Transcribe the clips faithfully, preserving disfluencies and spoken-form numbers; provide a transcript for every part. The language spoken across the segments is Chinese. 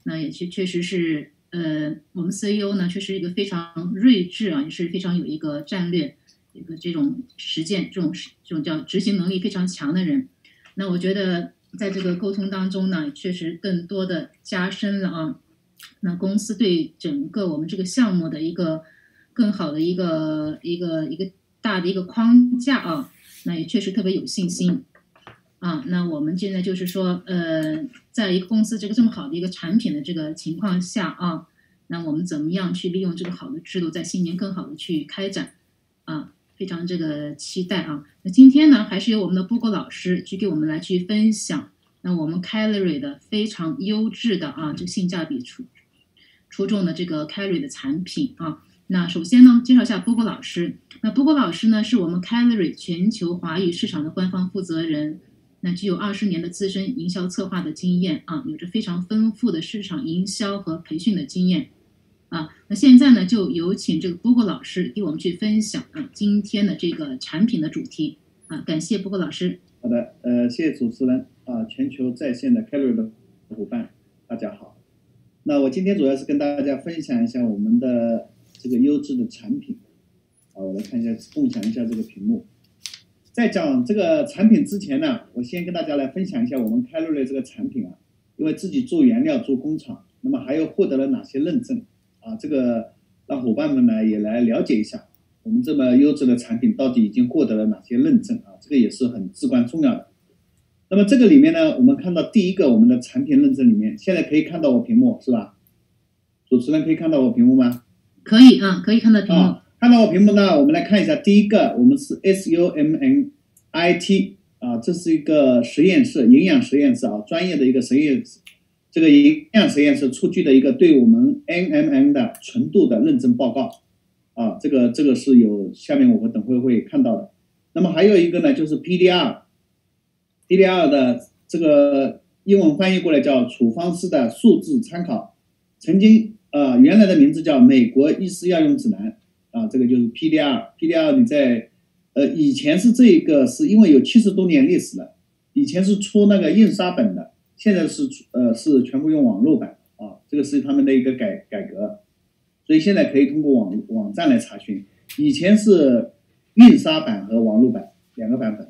那也确确实是，呃，我们 C E O 呢，确实一个非常睿智啊，也是非常有一个战略，一个这种实践，这种这种叫执行能力非常强的人。那我觉得在这个沟通当中呢，确实更多的加深了啊，那公司对整个我们这个项目的一个更好的一个一个一个大的一个框架啊，那也确实特别有信心。啊，那我们现在就是说，呃，在一个公司这个这么好的一个产品的这个情况下啊，那我们怎么样去利用这个好的制度，在新年更好的去开展啊？非常这个期待啊！那今天呢，还是由我们的波波老师去给我们来去分享，那我们 Calorie 的非常优质的啊，这个性价比出出众的这个 Calorie 的产品啊。那首先呢，介绍一下波波老师。那波波老师呢，是我们 Calorie 全球华语市场的官方负责人。那具有二十年的资深营销策划的经验啊，有着非常丰富的市场营销和培训的经验啊。那现在呢，就有请这个波波老师给我们去分享啊今天的这个产品的主题啊。感谢波波老师。 好的，呃，谢谢主持人啊，全球在线的 Calorie 的伙伴，大家好。那我今天主要是跟大家分享一下我们的这个优质的产品啊，我来看一下，共享一下这个屏幕。在讲这个产品之前呢，我先跟大家来分享一下我们 Calorie 这个产品啊，因为自己做原料做工厂，那么还有获得了哪些认证啊？这个让伙伴们呢也来了解一下我们这么优质的产品到底已经获得了哪些认证啊？这个也是很至关重要的。那么这个里面呢，我们看到第一个我们的产品认证里面，现在可以看到我屏幕是吧？主持人可以看到我屏幕吗？ 可以啊，可以看到屏幕。 啊看到我屏幕呢，我们来看一下，第一个我们是 S U M N I T 啊，这是一个实验室，营养实验室啊，专业的一个实验室。这个营养实验室出具的一个对我们 N M N 的纯度的认证报告啊，这个这个是有下面我们等会会看到的。那么还有一个呢，就是 P D R，P D R 的这个英文翻译过来叫处方师的数字参考，曾经呃原来的名字叫美国医师药用指南。啊，这个就是 P D R，P D R 你在呃以前是这个是因为有七十多年历史了，以前是出那个印刷本的，现在是呃是全部用网络版啊，这个是他们的一个改改革，所以现在可以通过网网站来查询，以前是印刷版和网络版两个版本。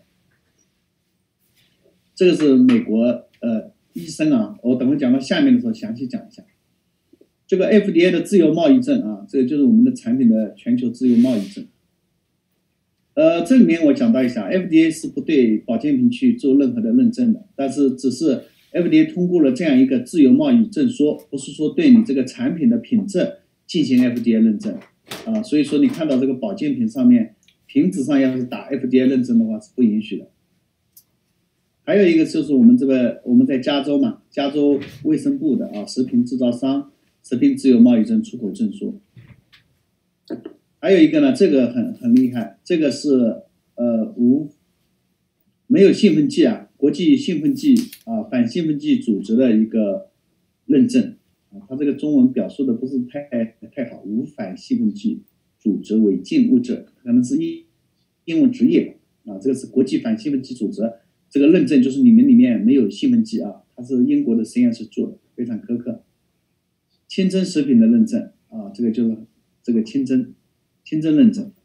这个是美国呃医生啊，我等会讲到下面的时候详细讲一下。这个 F D A 的自由贸易证啊，这个就是我们的产品的全球自由贸易证。呃，这里面我讲到一下 ，F D A 是不对保健品去做任何的认证的，但是只是 F D A 通过了这样一个自由贸易证书，不是说对你这个产品的品质进行 F D A 认证啊。所以说你看到这个保健品上面瓶子上要是打 F D A 认证的话是不允许的。还有一个就是我们这个我们在加州嘛，加州卫生部的啊食品制造商。食品自由贸易证出口证书，还有一个呢，这个很很厉害，这个是呃无没有兴奋剂啊，国际兴奋剂啊反兴奋剂组织的一个认证啊，它这个中文表述的不是太太好，无反兴奋剂组织违禁物质，可能是英英文直译啊，这个是国际反兴奋剂组织这个认证，就是你们里面没有兴奋剂啊，它是英国的实验室做的，非常苛刻。清真食品的认证啊，这个就是这个清真清真认证。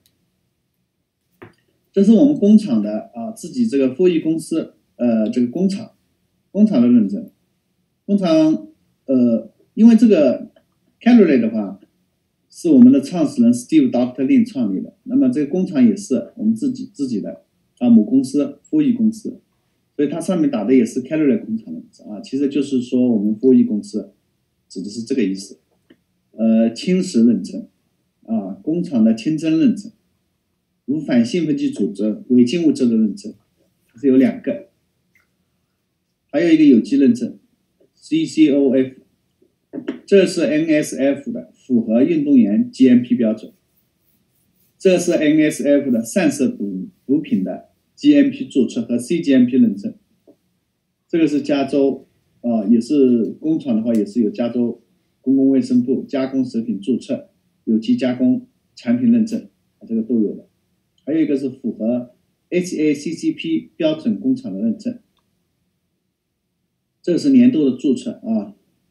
这是我们工厂的啊，自己这个富益公司呃这个工厂工厂的认证。工厂呃，因为这个 Calorie 的话是我们的创始人 Steve Doctor Lin 创立的，那么这个工厂也是我们自己自己的啊母公司富益公司，所以它上面打的也是 Calorie 工厂的啊，其实就是说我们富益公司。指的是这个意思，呃，轻食认证，啊，工厂的清真认证，无反兴奋剂组织违禁物质的认证，它是有两个，还有一个有机认证 ，C C O F， 这是 N S F 的符合运动员 G M P 标准，这是 N S F 的散射补补品的 G M P 注册和 C G M P 认证，这个是加州。啊，也是工厂的话，也是有加州公共卫生部加工食品注册、有机加工产品认证，啊，这个都有的。还有一个是符合 H A C C P 标准工厂的认证，这是年度的注册啊。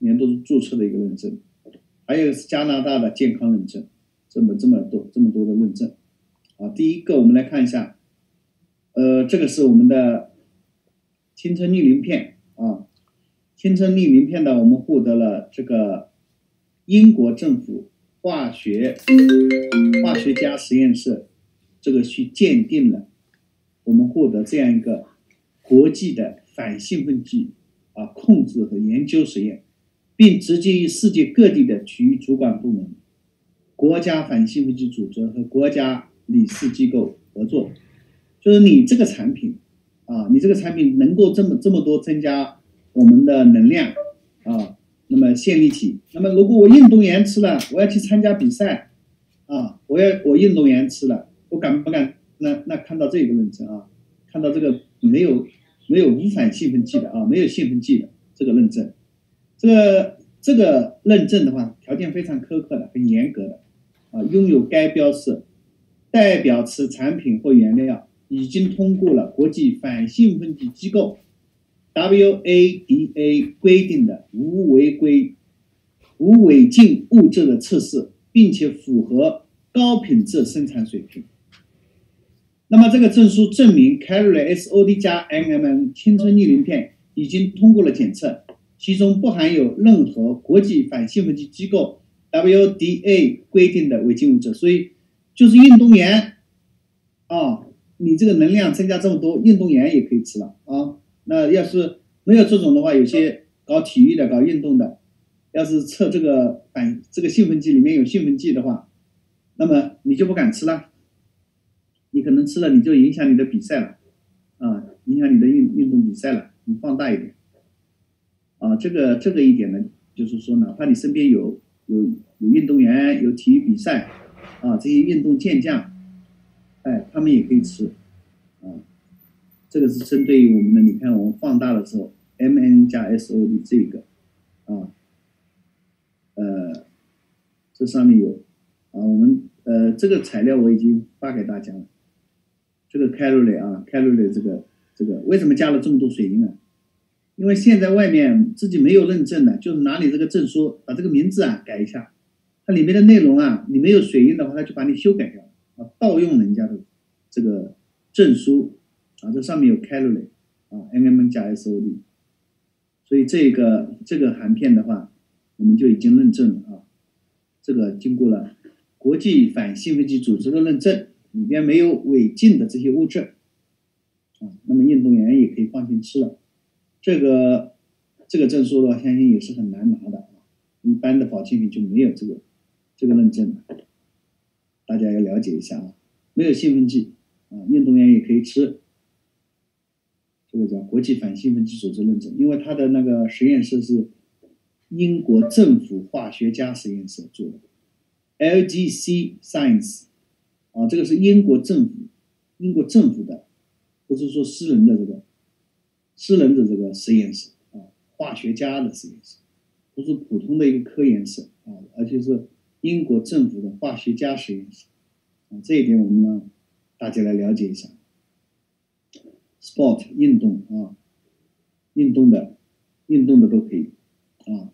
年度注册的一个认证，还有是加拿大的健康认证，这么这么多这么多的认证啊。第一个我们来看一下，呃，这个是我们的青春逆鳞片啊，青春逆鳞片的我们获得了这个英国政府化学化学家实验室这个去鉴定了，我们获得这样一个国际的反兴奋剂啊控制和研究实验，并直接与世界各地的区域主管部门、国家反兴奋剂组织和国家理事机构合作。就是你这个产品啊，你这个产品能够这么这么多增加我们的能量啊，那么线粒体。那么如果我运动员吃了，我要去参加比赛啊，我要我运动员吃了，我敢不敢？那那看到这个认证啊，看到这个没有没有无反兴奋剂的啊，没有兴奋剂的这个认证，这个这个认证的话，条件非常苛刻的，很严格的啊，拥有该标识，代表此产品或原料已经通过了国际反兴奋剂机构 W A D A 规定的无违规、无违禁物质的测试，并且符合高品质生产水平。那么这个证书证明 Carole S O D 加 N M N 青春逆鳞片已经通过了检测，其中不含有任何国际反兴奋剂机构 W D A 规定的违禁物质。所以就是运动员啊，你这个能量增加这么多，运动员也可以吃了啊。那要是没有这种的话，有些搞体育的、搞运动的，要是测这个反这个兴奋剂里面有兴奋剂的话，那么你就不敢吃了。你可能吃了，你就影响你的比赛了，啊，影响你的运运动比赛了。你放大一点，啊，这个这个一点呢，就是说，哪怕你身边有有有运动员，有体育比赛，啊，这些运动健将，哎，他们也可以吃，啊，这个是针对于我们的，你看我们放大的时候 ，M N 加 S O D 这个，啊，呃，这上面有，啊，我们呃这个材料我已经发给大家了。这个 Carole 啊 ，Carole 这个这个为什么加了这么多水银呢？因为现在外面自己没有认证的，就是拿你这个证书，把这个名字啊改一下，它里面的内容啊，你没有水银的话，它就把你修改掉啊，盗用人家的这个证书啊，这上面有 Carole 啊 ，N M N 加 S O D， 所以这个这个含片的话，我们就已经认证了啊，这个经过了国际反兴奋剂组织的认证。里边没有违禁的这些物质，啊，那么运动员也可以放心吃了。这个这个证书的话，相信也是很难拿的啊，一般的保健品就没有这个这个认证的，大家要了解一下啊。没有兴奋剂啊，运动员也可以吃，这个叫国际反兴奋剂组织认证，因为它的那个实验室是英国政府化学家实验室做的 ，L G C Science。啊，这个是英国政府，英国政府的，不是说私人的这个，私人的这个实验室啊，化学家的实验室，不是普通的一个科研室啊，而且是英国政府的化学家实验室啊，这一点我们呢，大家来了解一下。Sport 运动啊，运动的，运动的都可以啊。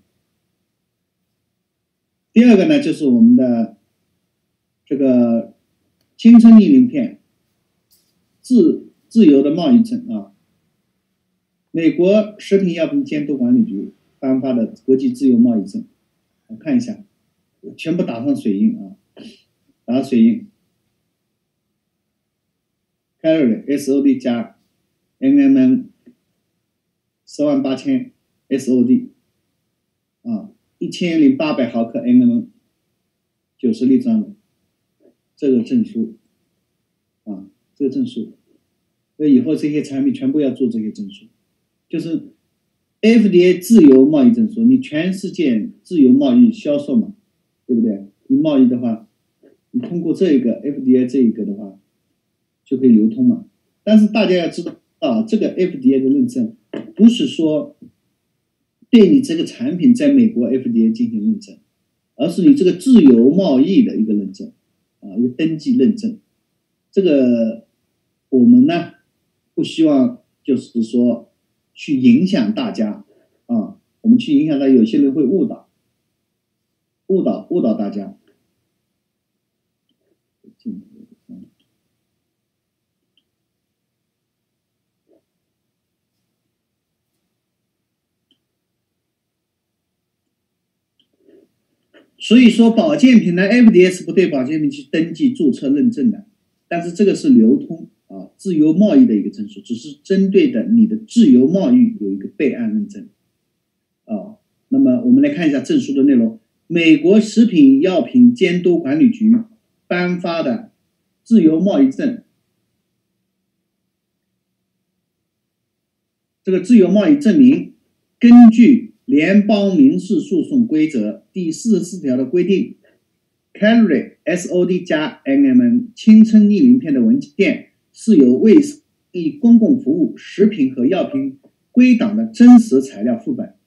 第二个呢，就是我们的这个。青春逆鳞片自自由的贸易证啊，美国食品药品监督管理局颁发的国际自由贸易证，我看一下，全部打上水印啊，打水印 ，Carole S O D 加 N M N 十万八千 S O D 啊，一千零八百毫克 N M N 九十粒装的。这个证书啊，这个证书，那以后这些产品全部要做这些证书，就是 F D A 自由贸易证书，你全世界自由贸易销售嘛，对不对？你贸易的话，你通过这一个 F D A 这一个的话，就可以流通嘛。但是大家要知道啊，这个 F D A 的认证不是说对你这个产品在美国 F D A 进行认证，而是你这个自由贸易的一个认证。啊，一个登记认证，这个我们呢不希望就是说去影响大家啊，我我们去影响到有些人会误导，误导误导大家。所以说，保健品呢 ，F D A 是不对保健品去登记、注册、认证的，但是这个是流通啊，自由贸易的一个证书，只是针对的你的自由贸易有一个备案认证啊。那么我们来看一下证书的内容：美国食品药品监督管理局颁发的自由贸易证，这个自由贸易证明，根据联邦民事诉讼规则第四十四条的规定 ，Calorie S O D 加 N M N 青春逆鳞片的文件是由为以公共服务食品和药品归档的真实材料副本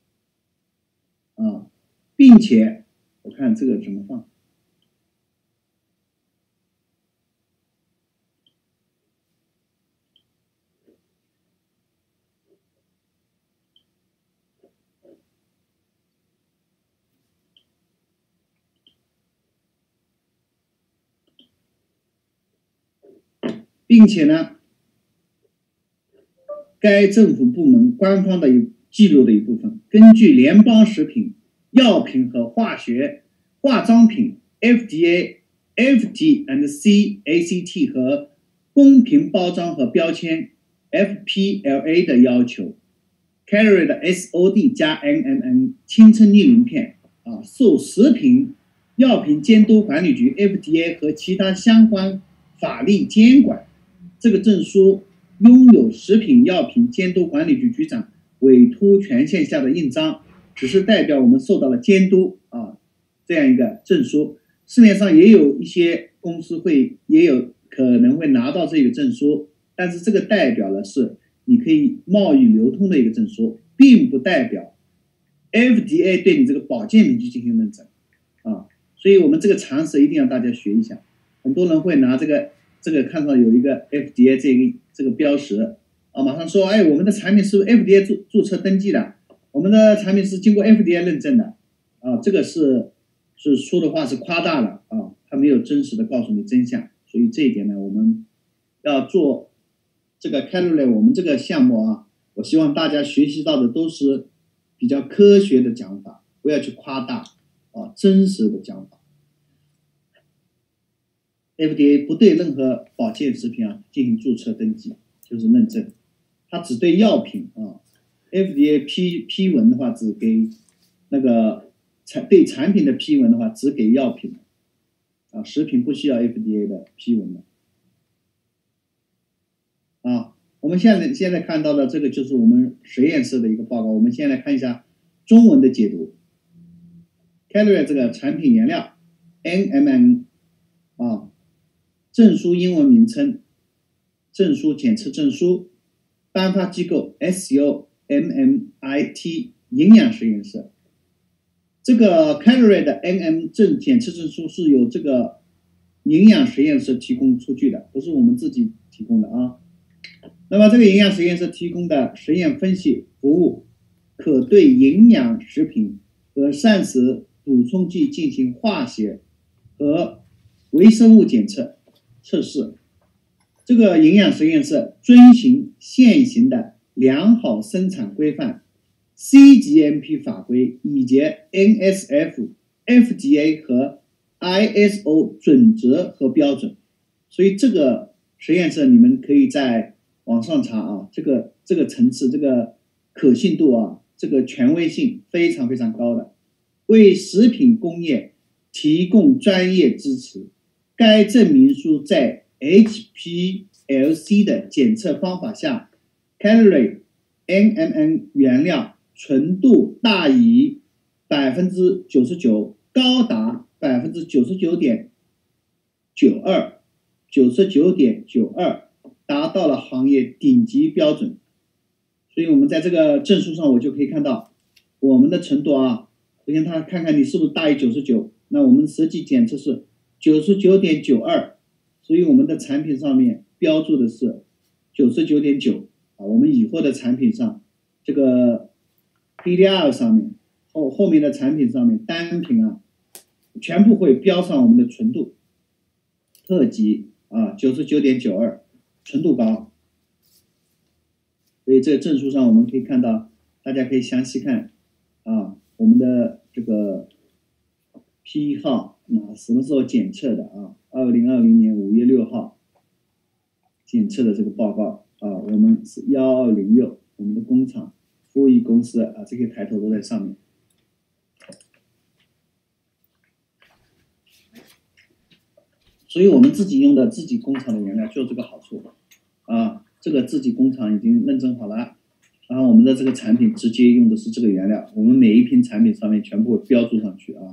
啊，并且我看这个怎么放。并且呢，该政府部门官方的记录的一部分，根据联邦食品药品和化学化妆品 F D A、F T and C A C T 和公平包装和标签 F P L A 的要求 ，Calorie 的 S O D 加 N M N 青春逆鳞片啊，受食品药品监督管理局 F D A 和其他相关法律监管。这个证书拥有食品药品监督管理局局长委托权限下的印章，只是代表我们受到了监督啊，这样一个证书。市面上也有一些公司会也有可能会拿到这个证书，但是这个代表的是你可以贸易流通的一个证书，并不代表 F D A 对你这个保健品去进行认证啊。所以我们这个常识一定要大家学一下。很多人会拿这个这个看到有一个 F D A 这个这个标识啊，马上说，哎，我们的产品是 F D A 注注册登记的，我们的产品是经过 F D A 认证的啊，这个是是说的话是夸大了啊，他没有真实的告诉你真相，所以这一点呢，我们要做这个 Calorie 我们这个项目啊，我希望大家学习到的都是比较科学的讲法，不要去夸大啊，真实的讲法。F D A 不对任何保健食品啊进行注册登记，就是认证，它只对药品啊。F D A 批批文的话，只给那个产对产品的批文的话，只给药品啊，食品不需要 F D A 的批文的啊。我们现在现在看到的这个就是我们实验室的一个报告，我们先来看一下中文的解读。Calorie 这个产品原料 N M N 啊。证书英文名称，证书检测证书，颁发机构 S U M M I T 营养实验室。这个 Calorie 的 N M 证检测证书是由这个营养实验室提供出具的，不是我们自己提供的啊。那么这个营养实验室提供的实验分析服务，可对营养食品和膳食补充剂进行化学和微生物检测。测试。这个营养实验室遵循现行的良好生产规范 C G M P 法规以及 N S F、F D A 和 I S O 准则和标准。所以这个实验室你们可以在网上查啊，这个这个层次、这个可信度啊，这个权威性非常非常高的，为食品工业提供专业支持。该证明书在 H P L C 的检测方法下 ，Calorie N M N 原料纯度大于 百分之九十九， 高达 百分之九十九点九二， 九十九点九二， 达到了行业顶级标准。所以我们在这个证书上我就可以看到我们的程度啊，首先他看看你是不是大于九十九，那我们实际检测是九十九点九二， 所以我们的产品上面标注的是 九十九点九 啊。我们以后的产品上，这个 P D R 上面后后面的产品上面单品啊，全部会标上我们的纯度，特级啊 九十九点九二， 纯度高。所以这个证书上我们可以看到，大家可以详细看啊，我们的这个批号那什么时候检测的啊？二零二零年五月六号检测的这个报告啊，我们是一二零六，我们的工厂、服务于公司啊，这些抬头都在上面。所以我们自己用的自己工厂的原料就这个好处啊，这个自己工厂已经认证好了，然后我们的这个产品直接用的是这个原料，我们每一瓶产品上面全部会标注上去啊。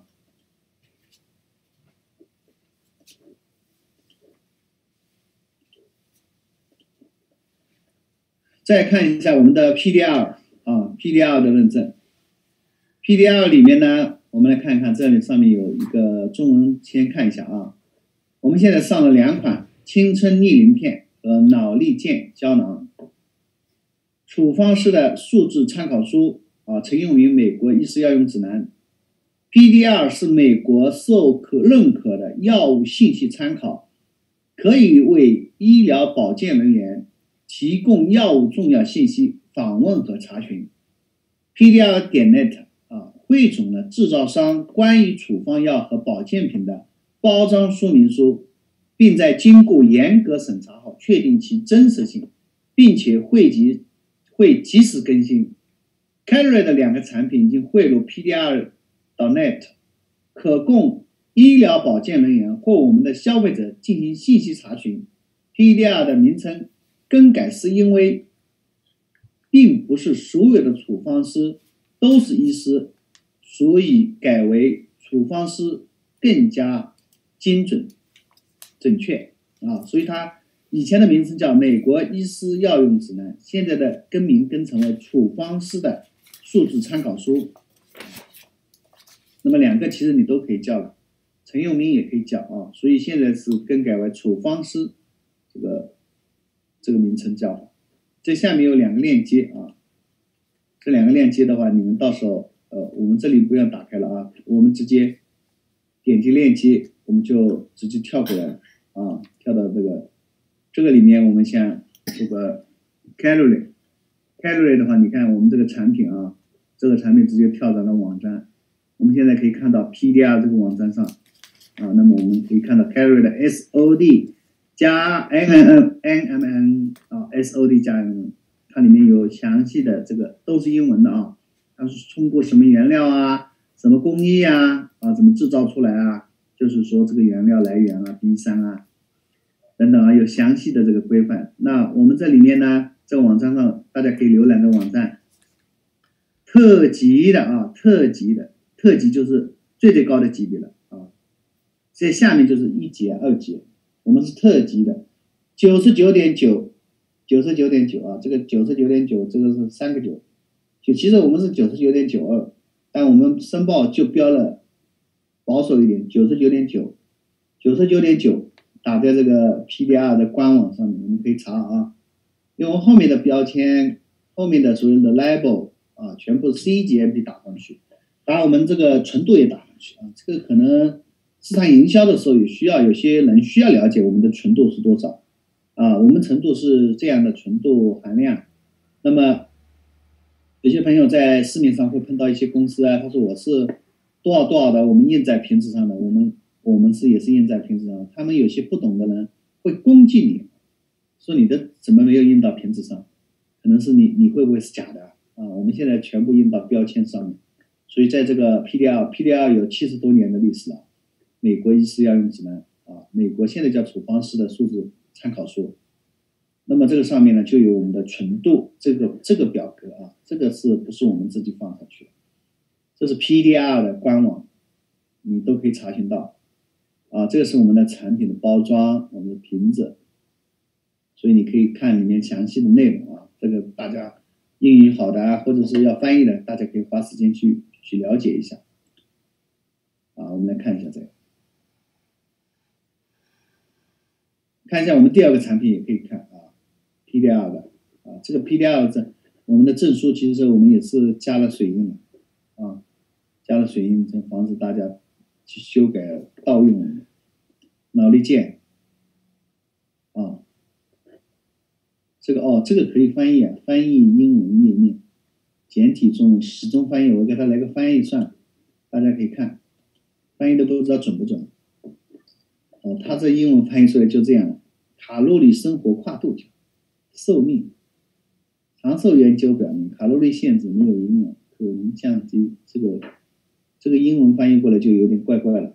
再看一下我们的 P D R 啊 ，P D R 的认证。P D R 里面呢，我们来看一看，这里上面有一个中文，先看一下啊。我们现在上了两款青春逆鳞片和脑力健胶囊。处方师的数字参考书啊，曾用于美国医师药用指南。P D R 是美国受可认可的药物信息参考，可以为医疗保健人员提供药物重要信息访问和查询。P D R 点 net 啊，汇总了制造商关于处方药和保健品的包装说明书，并在经过严格审查后确定其真实性，并且汇集会及时更新。Carry 的两个产品已经汇入 P D R 点 net， 可供医疗保健人员或我们的消费者进行信息查询。P D R 的名称更改是因为并不是所有的处方师都是医师，所以改为处方师更加精准准确啊，所以它以前的名称叫美国医师药用指南，现在的更名更成为处方师的数字参考书。那么两个其实你都可以叫了，陈佑明也可以叫啊，所以现在是更改为处方师这个这个名称叫法。这下面有两个链接啊，这两个链接的话，你们到时候呃，我们这里不要打开了啊，我们直接点击链接，我们就直接跳过来了啊，跳到这个这个里面，我们像这个 calorie calorie 的话，你看我们这个产品啊，这个产品直接跳到了网站，我们现在可以看到 P D R 这个网站上啊，那么我们可以看到 calorie 的 S O D 加 N N N N M N 啊 S O D 加 N N N， 它里面有详细的这个都是英文的啊，它是通过什么原料啊，什么工艺啊，啊怎么制造出来啊，就是说这个原料来源啊 B 三 啊等等啊，有详细的这个规范。那我们这里面呢，这个网站上大家可以浏览的网站，特级的啊，特级的特级就是最最高的级别了啊，这下面就是一级、二级，我们是特级的，九十九点九，九十九点九啊，这个九十九点九，这个是三个九，就其实我们是九十九点九二，但我们申报就标了保守一点，九十九点九，九十九点九。打在这个 P D R 的官网上面，我们可以查啊，用后面的标签，后面的所有的 label 啊，全部 C G M P 打上去，把我们这个纯度也打上去啊。这个可能市场营销的时候也需要，有些人需要了解我们的纯度是多少啊，我们纯度是这样的纯度含量。那么有些朋友在市面上会碰到一些公司啊，他说我是多少多少的，我们印在瓶子上的，我们。我们是也是印在瓶子上，他们有些不懂的人会攻击你，说你的怎么没有印到瓶子上？可能是你你会不会是假的啊？我们现在全部印到标签上面，所以在这个 P D R P D R 有七十多年的历史了，美国医师药用指南啊，美国现在叫处方师的数字参考书。那么这个上面呢就有我们的纯度这个这个表格啊，这个是不是我们自己放上去的？这是 P D R 的官网，你都可以查询到。啊，这个是我们的产品的包装，我们的瓶子，所以你可以看里面详细的内容啊。这个大家英语好的啊，或者是要翻译的，大家可以花时间去去了解一下。啊，我们来看一下这个，看一下我们第二个产品也可以看啊 ，P D R 的啊，这个 P D R 这我们的证书其实我们也是加了水印的啊，加了水印，防止大家去修改盗用脑力键啊。这个哦，这个可以翻译啊，翻译英文页面，简体中时钟翻译，我给它来个翻译算了，大家可以看，翻译的不知道准不准。哦，它这英文翻译出来就这样：卡路里生活跨度条，寿命。长寿研究表明，卡路里限制没有营养，可能降低这个这个英文翻译过来就有点怪怪了。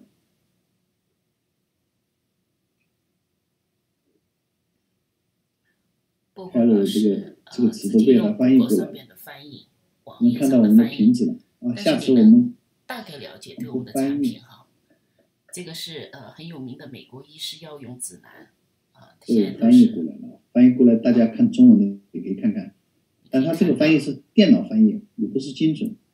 开了这个这个词都被它翻译过来了。能看到我们的瓶子了啊！下次我们大概了解对我们的产品哈。这个是呃很有名的美国医师药用指南啊， 对，翻译过来了，翻译过来大家看中文的也可以看看，但它这个翻译是电脑翻译，也不是精准。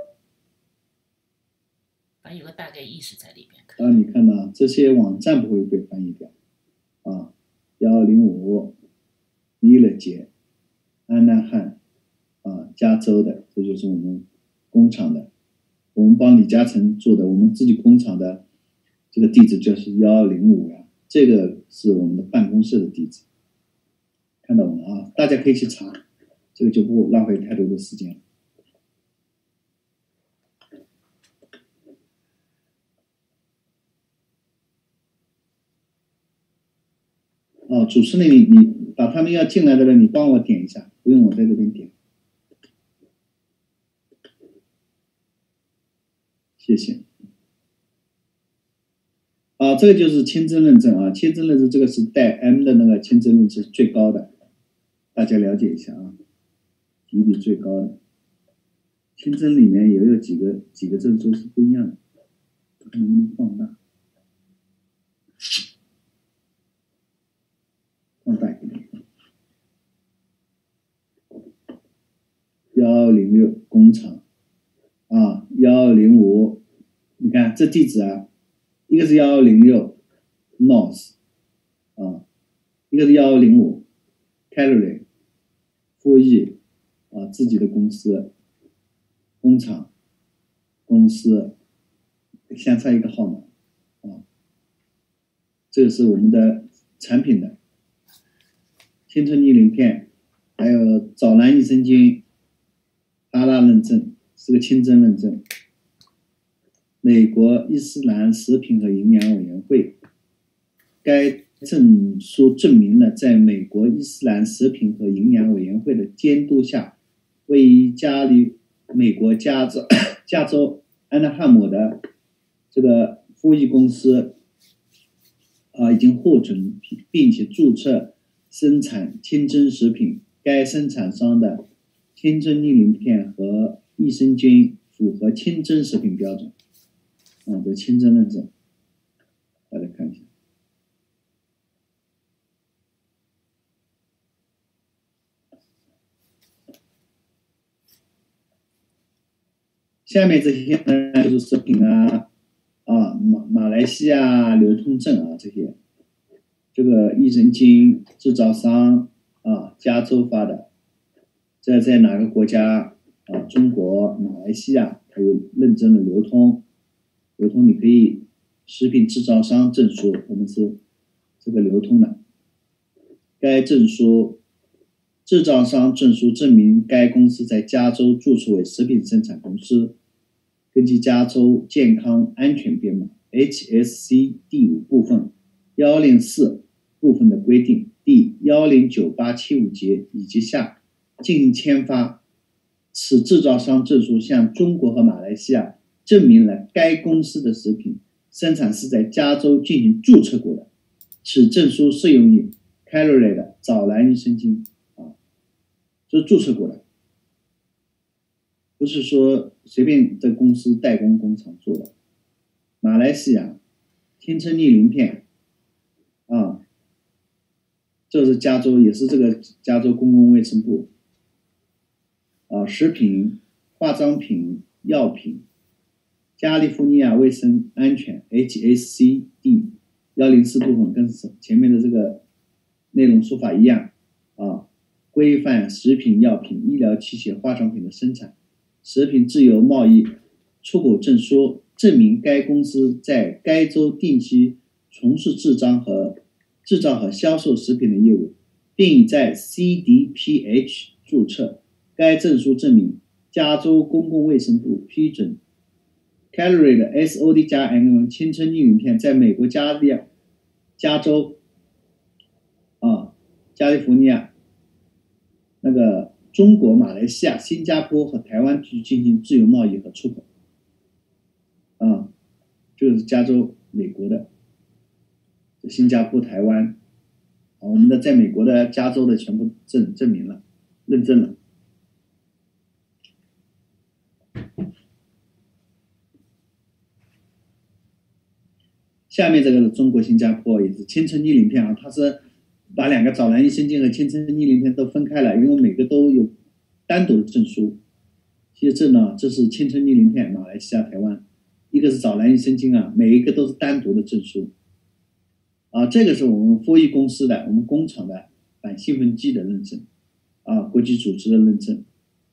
反正有个大概意识在里边。 啊，你看到这些网站不会被翻译掉啊，幺零五。米勒杰、安纳汉啊，加州的，这就是我们工厂的。我们帮李嘉诚做的，我们自己工厂的这个地址就是幺零五呀，这个是我们的办公室的地址。看到我们啊，大家可以去查，这个就不浪费太多的时间。哦，主持人你你。把他们要进来的人，你帮我点一下，不用我在这边点，谢谢。啊，这个就是签证认证啊，签证认证这个是带 M 的那个签证认证是最高的，大家了解一下啊，级别最高的。签证里面也有几个几个证书是不一样的，看能不能放大，放大一点。幺零六工厂啊，幺零五，你看这地址啊，一个是幺零六 North 啊，一个是幺零五 Calorie 复议啊，自己的公司工厂公司相差一个号码啊，这个是我们的产品的青春逆鳞片，还有早蓝益生菌。哈拉认证是个清真认证，美国伊斯兰食品和营养委员会，该证书证明了在美国伊斯兰食品和营养委员会的监督下，位于加利美国加州加州安纳汉姆的这个复议公司啊已经获准并且注册生产清真食品，该生产商的清真逆鳞片和益生菌符合清真食品标准，啊，这清真认证，大家看一下。下面这些呢就是食品啊，啊马马来西亚流通证啊这些，这个益生菌制造商啊，加州发的。这在哪个国家啊？中国、马来西亚还有认证的流通，流通你可以食品制造商证书，我们是这个流通的。该证书制造商证书证明该公司在加州注册为食品生产公司，根据加州健康安全编码 H S C 第五部分一零四部分的规定第一零九八七五节以及下。进行签发，此制造商证书向中国和马来西亚证明了该公司的食品生产是在加州进行注册过的。此证书适用于 Calorie 的早蓝益生菌啊，这是注册过的，不是说随便在公司代工工厂做的。马来西亚青春逆鳞片啊，这是加州，也是这个加州公共卫生部。啊，食品、化妆品、药品，加利福尼亚卫生安全 H S C 第一零四部分跟前面的这个内容说法一样啊， 规范食品药品、医疗器械、化妆品的生产。食品自由贸易出口证书证明该公司在该州定期从事制造和制造和销售食品的业务，并已在 C D P H 注册。该证书证明加州公共卫生部批准 Calorie 的 S O D 加 N M 青春逆鳞片在美国加利加州啊、加利福尼亚、那个中国、马来西亚、新加坡和台湾去进行自由贸易和出口。啊，这个是加州，美国的，新加坡、台湾，啊，我们的在美国的加州的全部证证明了，认证了。下面这个是中国新加坡，也是青春逆鳞片啊，它是把两个早兰益生菌和青春逆鳞片都分开了，因为每个都有单独的证书。其实这呢，这是青春逆鳞片，马来西亚、台湾，一个是早兰益生菌啊，每一个都是单独的证书。啊，这个是我们科益公司的，我们工厂的反兴奋剂的认证，啊，国际组织的认证。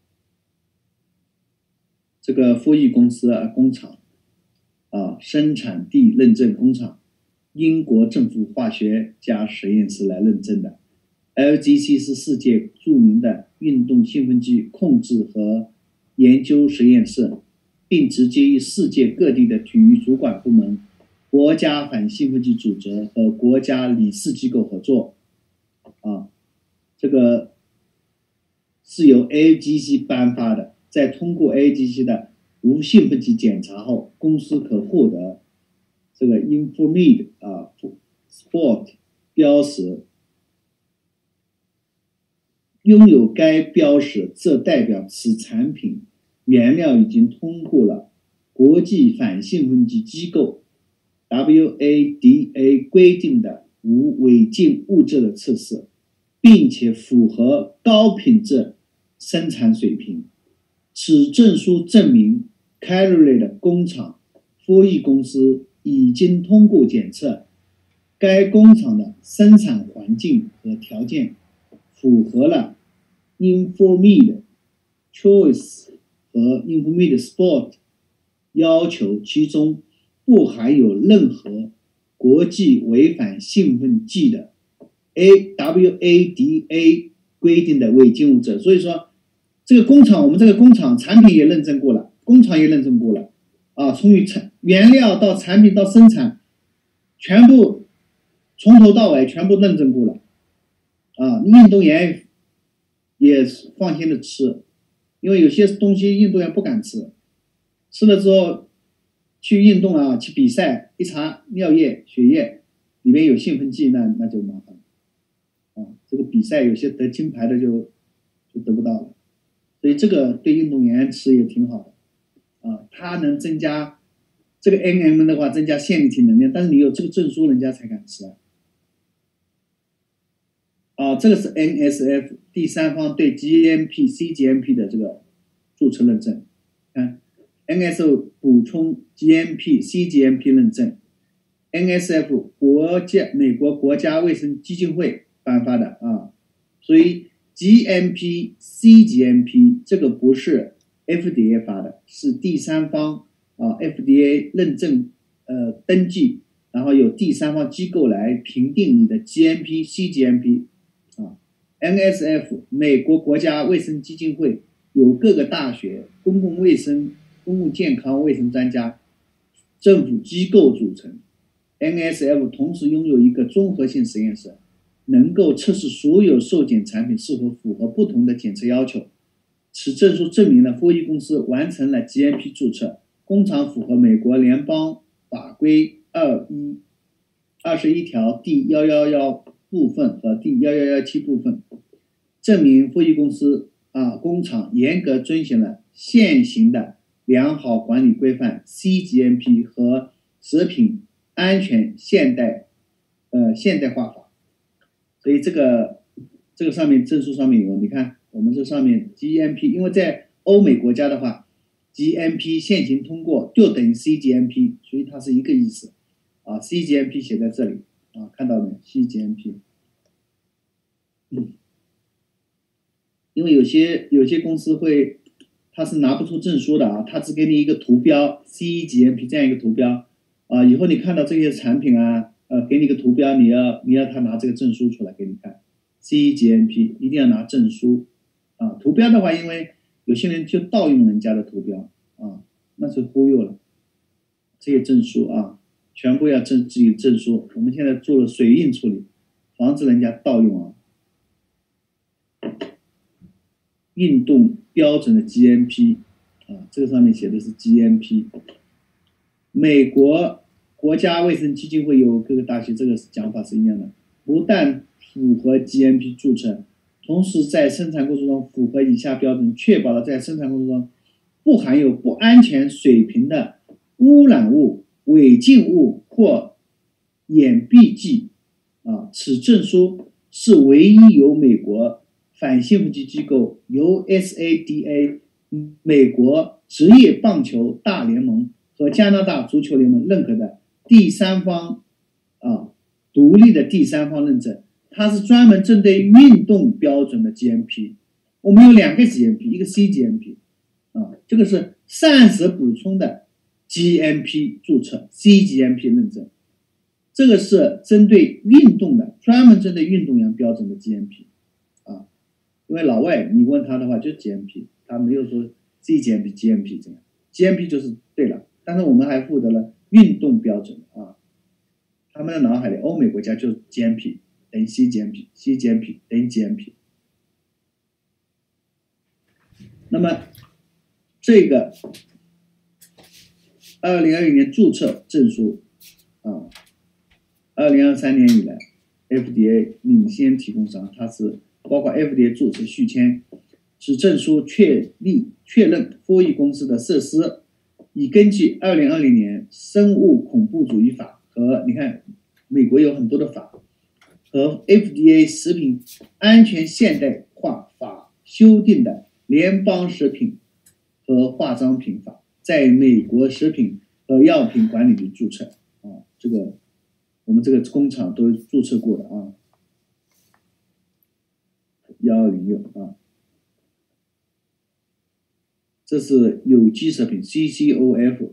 这个科益公司啊，工厂。啊，生产地认证工厂，英国政府化学家实验室来认证的。L G C 是世界著名的运动兴奋剂控制和研究实验室，并直接与世界各地的体育主管部门、国家反兴奋剂组织和国家理事机构合作。啊，这个是由 A G C 颁发的，在通过 A G C 的无兴奋剂检查后，公司可获得这个 Informed 啊 Sport 标识。拥有该标识，这代表此产品原料已经通过了国际反兴奋剂机构 W A D A 规定的无违禁物质的测试，并且符合高品质生产水平。此证书证明 Calorie 的工厂科益公司已经通过检测，该工厂的生产环境和条件符合了 Informed Choice 和 Informed Sport 要求，其中不含有任何国际违反兴奋剂的 W A D A 规定的违禁物质。所以说这个工厂，我们这个工厂产品也认证过了，工厂也认证过了啊，从原料到产品到生产，全部从头到尾全部认证过了啊。运动员也放心的吃，因为有些东西运动员不敢吃，吃了之后去运动啊，去比赛，一查尿液、血液里面有兴奋剂，那那就麻烦了啊。这个比赛有些得金牌的就就得不到了。所以这个对运动员吃也挺好的，啊，它能增加这个 N M 的话，增加线粒体能量，但是你有这个证书，人家才敢吃啊。啊，这个是 N S F 第三方对 G M P、C G M P 的这个注册认证，看 N S F 补充 G M P、C G M P 认证 ，N S F 国家美国国家卫生基金会颁发的啊，所以。G M P、C G M P 这个不是 F D A 发的，是第三方啊 F D A 认证呃登记，然后有第三方机构来评定你的 G M P、C G M P 啊。N S F 美国国家卫生基金会由各个大学、公共卫生、公共健康卫生专家、政府机构组成。N S F 同时拥有一个综合性实验室。能够测试所有受检产品是否符合不同的检测要求。此证书证明了科益公司完成了 G M P 注册，工厂符合美国联邦法规二一二十一条第一百一十部分和第一一一七部分，证明科益公司啊工厂严格遵循了现行的良好管理规范 C G M P 和食品安全现代呃现代化法。所以这个这个上面证书上面有，你看我们这上面 G M P， 因为在欧美国家的话 ，G M P 现行通过就等于 C G M P， 所以它是一个意思啊。C G M P 写在这里啊，看到没有 ？C G M P， 嗯， 因为有些有些公司会，它是拿不出证书的啊，它只给你一个图标 C E G M P 这样一个图标啊，以后你看到这些产品啊，呃，给你个图标，你要你要他拿这个证书出来给你看 ，C E G M P 一定要拿证书啊，图标的话，因为有些人就盗用人家的图标啊，那是忽悠了，这些证书啊。全部要证自己证书，我们现在做了水印处理，防止人家盗用啊。运动标准的 G M P 啊，这个上面写的是 G M P。美国国家卫生基金会有各个大学这个讲法是一样的，不但符合 G M P 注册，同时在生产过程中符合以下标准，确保了在生产过程中不含有不安全水平的污染物、违禁物或掩蔽剂啊，此证书是唯一由美国反兴奋剂机构 U S A D A、美国职业棒球大联盟和加拿大足球联盟认可的第三方啊独立的第三方认证，它是专门针对运动标准的 G M P。我们有两个 G M P， 一个 C G M P 啊，这个是膳食补充的 G M P 注册 ，C G M P 认证，这个是针对运动的，专门针对运动员标准的 G M P 啊。因为老外你问他的话就 G M P， 他没有说 C G M P、G M P 这样 ，G M P 就是对了，但是我们还获得了运动标准啊。他们的脑海里，欧美国家就是 G M P 等于 C G M P，C G M P 等于 G M P。那么这个二零二零年注册证书啊，二零二三年以来 ，F D A 领先提供商，它是包括 F D A 注册续签，此证书确立确认复议公司的设施，已根据二零二零年生物恐怖主义法和你看美国有很多的法和 F D A 食品安全现代化法修订的联邦食品和化妆品法，在美国食品和药品管理局注册啊，这个我们这个工厂都注册过的啊，一二零六啊，这是有机食品 C C O F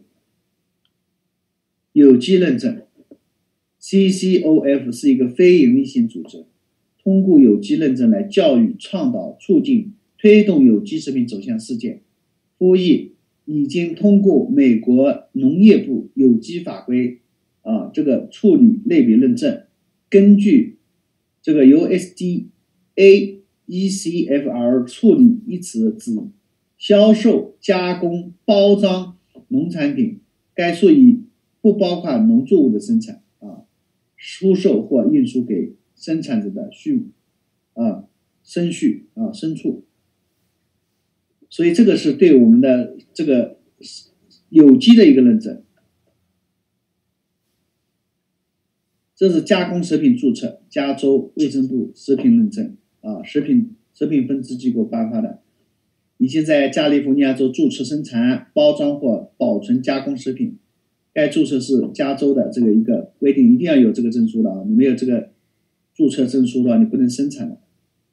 有机认证。C C O F 是一个非营利性组织，通过有机认证来教育、倡导、促进、推动有机食品走向世界。复议已经通过美国农业部有机法规啊，这个处理类别认证，根据这个 U S D A E C F R 处理一词指销售、加工、包装农产品，该术语不包括农作物的生产啊、输售或运输给生产者的畜啊、牲畜啊、牲畜。所以这个是对我们的这个有机的一个认证。这是加工食品注册，加州卫生部食品认证啊，食品食品分支机构颁发的，已经在加利福尼亚州注册生产、包装或保存加工食品。该注册是加州的这个一个规定，一定要有这个证书的啊！你没有这个注册证书的话，你不能生产的。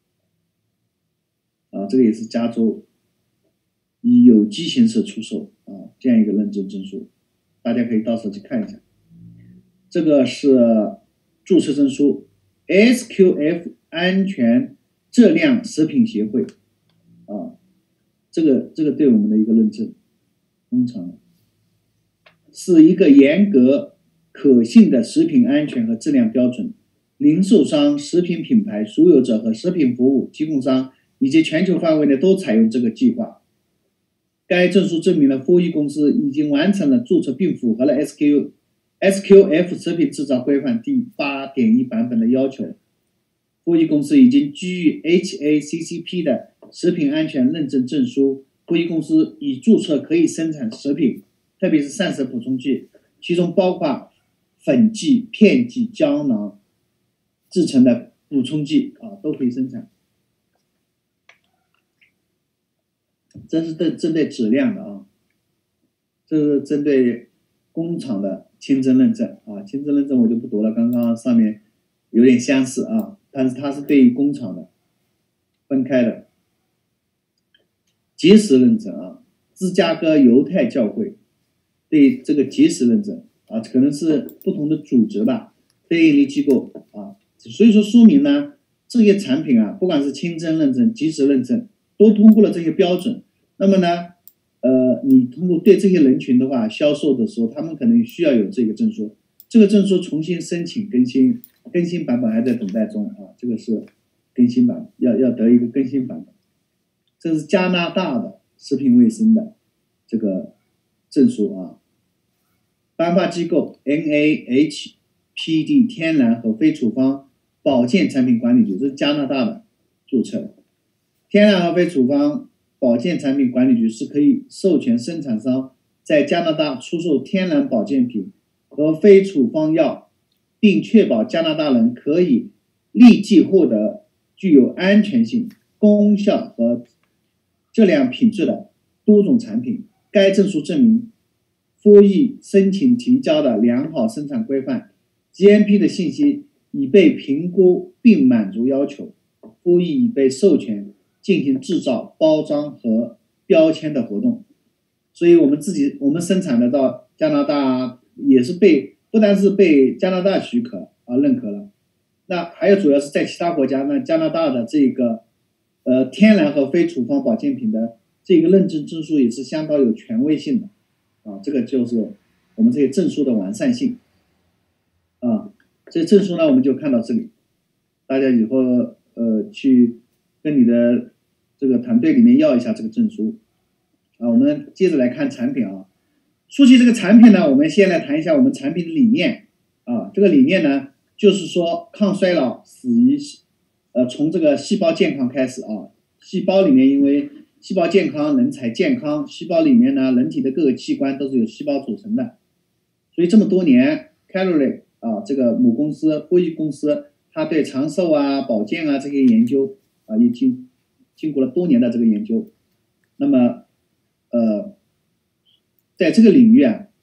啊，这个也是加州以有机形式出售啊，这样一个认证证书，大家可以到时候去看一下。这个是注册证书 ，S Q F 安全质量食品协会啊，这个这个对我们的一个认证，工厂是一个严格可信的食品安全和质量标准。零售商、食品品牌所有者和食品服务提供商以及全球范围内都采用这个计划。该证书证明了复议公司已经完成了注册并符合了 S Q S Q F 食品制造规范第 八点一 版本的要求。复议公司已经基于 H A C C P 的食品安全认证证书，复议公司已注册可以生产食品，特别是膳食补充剂，其中包括粉剂、片剂、胶囊制成的补充剂啊，都可以生产。这是针针对质量的啊，这是针对工厂的清真认证啊，清真认证我就不读了，刚刚上面有点相似啊，但是它是对于工厂的分开的。 结实认证啊，芝加哥犹太教会对这个结实认证啊，可能是不同的组织吧，非营利机构啊，所以说说明呢，这些产品啊，不管是清真认证、结实认证，都通过了这些标准。那么呢，呃，你通过对这些人群的话，销售的时候，他们可能需要有这个证书，这个证书重新申请更新，更新版本还在等待中啊，这个是更新版，要要得一个更新版本。这是加拿大的食品卫生的这个证书啊，颁发机构 N A H P D 天然和非处方保健产品管理局，这是加拿大的注册的。天然和非处方保健产品管理局是可以授权生产商在加拿大出售天然保健品和非处方药，并确保加拿大人可以立即获得具有安全性、功效和质量品质的多种产品。该证书证明服务役申请提交的良好生产规范 G M P 的信息已被评估并满足要求，服务役已被授权进行制造、包装和标签的活动。所以我们自己我们生产的到加拿大也是被不单是被加拿大许可啊认可了，那还有主要是在其他国家呢，加拿大的这个呃天然和非处方保健品的这个认证证书也是相当有权威性的啊，这个就是我们这些证书的完善性啊。这证书呢我们就看到这里，大家以后呃去跟你的这个团队里面要一下这个证书啊。我们接着来看产品啊。说起这个产品呢，我们先来谈一下我们产品的理念啊。这个理念呢，就是说抗衰老始于呃从这个细胞健康开始啊。细胞里面因为细胞健康，人才健康，细胞里面呢，人体的各个器官都是由细胞组成的，所以这么多年 Calorie 啊这个母公司辉瑞公司，它对长寿啊、保健啊这些研究啊，已经经过了多年的这个研究。那么呃在这个领域啊，